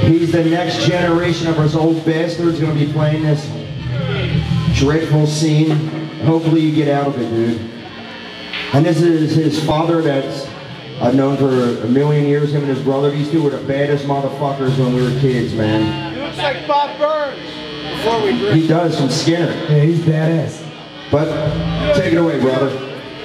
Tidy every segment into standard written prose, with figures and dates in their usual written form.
He's the next generation of us old bastards going to be playing this dreadful scene. Hopefully you get out of it, dude. And this is his father that's I've known for a million years, him and his brother. These two were the baddest motherfuckers when we were kids, man. He looks like Bob Burns before we drink. He does, from Skinner. Yeah, he's badass. But take it away, brother.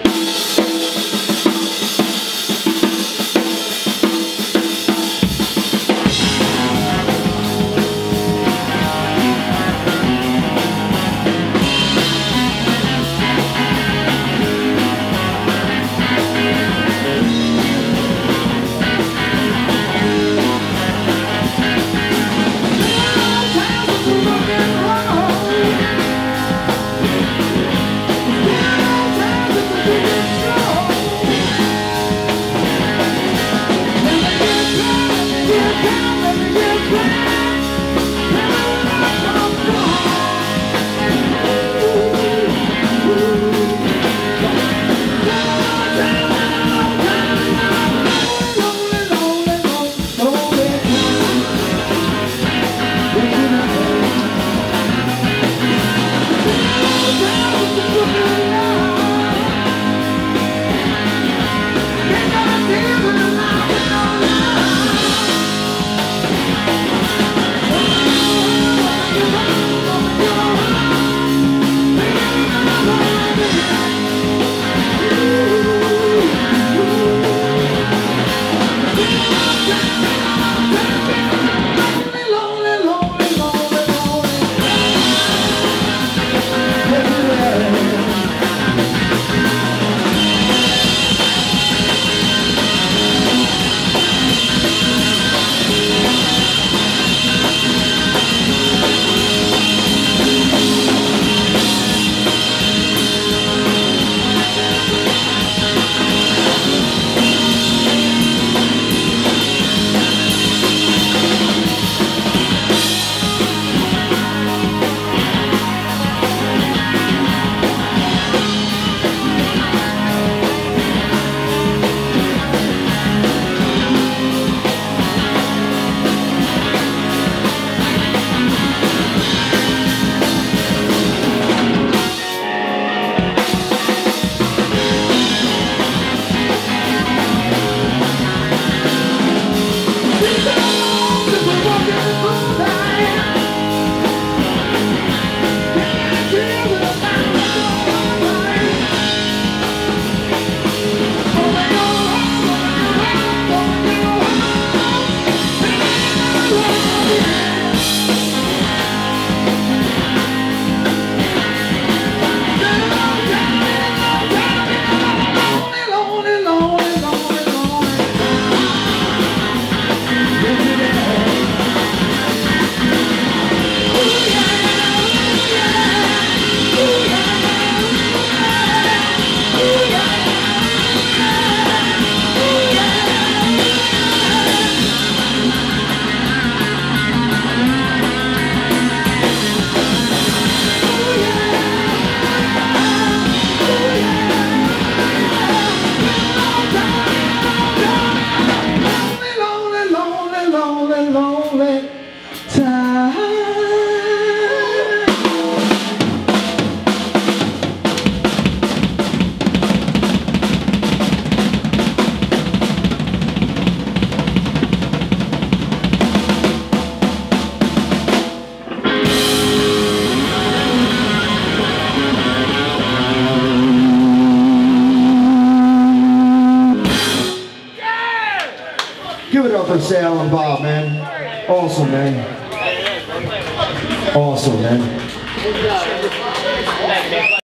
Give it up for Sal and Bob, man. Awesome, man. Awesome, man.